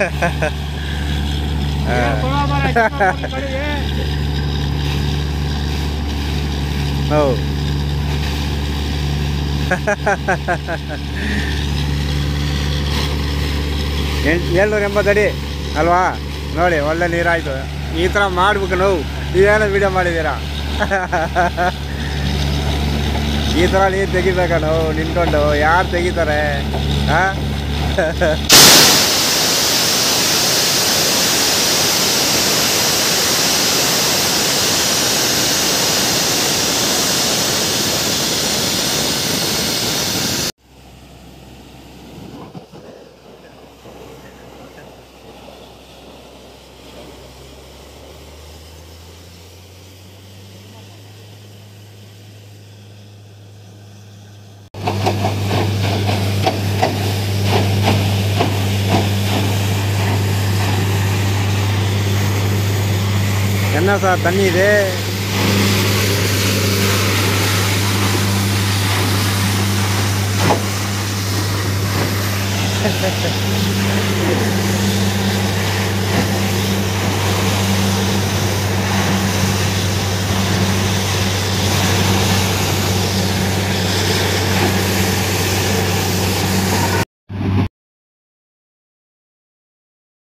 ಹೌದು. 780 ಅಡಿ ಅಲ್ವಾ ನೋಡಿ, ಒಳ್ಳೆ ನೀರಾಯಿತು. ಈ ಥರ ಮಾಡ್ಬೇಕು ನಾವು. ನೀವೇನೋ ವಿಡಿಯೋ ಮಾಡಿದ್ದೀರಾ? ಈ ಥರ ನೀರು ತೆಗಿಬೇಕ ನಾವು ನಿಂತ್ಕೊಂಡು? ಯಾರು ತೆಗಿತಾರೆ? ಹಾಂ. என்ன சார் தண்ணி இது?